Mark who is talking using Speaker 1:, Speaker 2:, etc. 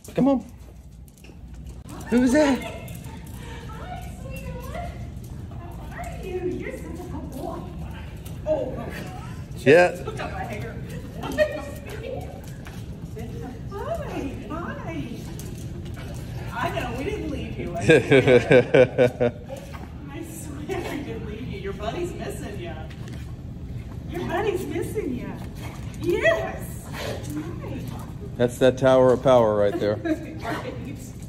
Speaker 1: Come on. Who's that?
Speaker 2: Hi, sweetheart. How are you? You're such a good boy. Oh,
Speaker 1: Yeah.
Speaker 2: look at my hair. Hi. I know, we didn't leave you. I swear we didn't leave you. Your buddy's missing you. Your buddy's missing you. Yes. Right.
Speaker 1: That's that tower of power right there.
Speaker 2: Right.